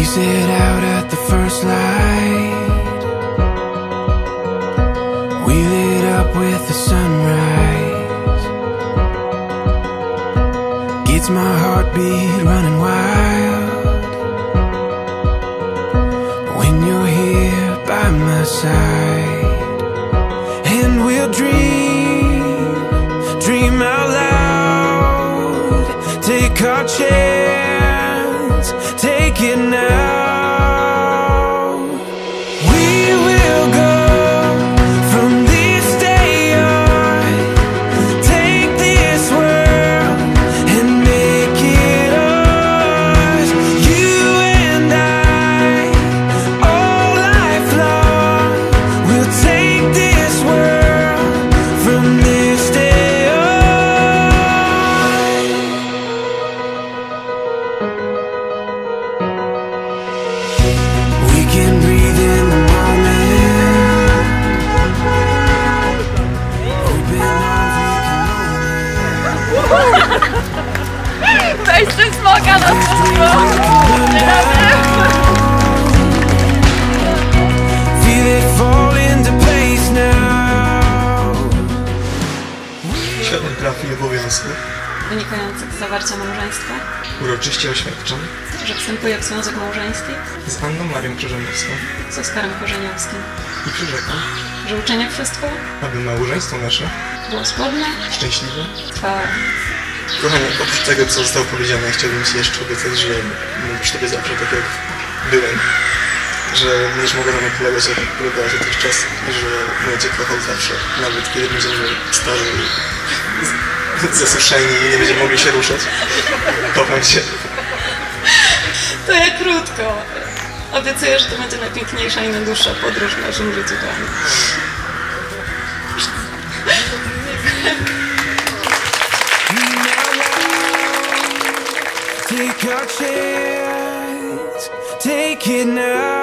set out at the first light. We lit up with the sunrise. Gets my heartbeat running wild when you're here by my side. And we'll dream out loud. Take our chance, take it now. Weź ty smoka na słowo! Świadom praw i obowiązków Wynikających z zawarcia małżeństwa, uroczyście oświadczam, że wstępuję w związek małżeński z Anną Marią Krzyżanowską z Oskarem Korzeniowskim, i przyrzekam, że uczynię wszystko, aby małżeństwo nasze było zgodne, szczęśliwe. trwałe. Kochanie, oprócz tego, co zostało powiedziane, chciałbym Ci jeszcze obiecać, że będę przy Tobie zawsze tak, jak byłem. Że będziesz mogła na mnie polegać, jak polegała dotychczas i że będę Cię kochał zawsze, nawet kiedy będziemy starzy i zasuszeni i nie będziemy mogli się ruszać. Kocham Cię. To jak krótko. Obiecuję, że to będzie najpiękniejsza i najdłuższa podróż w naszym życiu, kochani. Take our chance, take it now.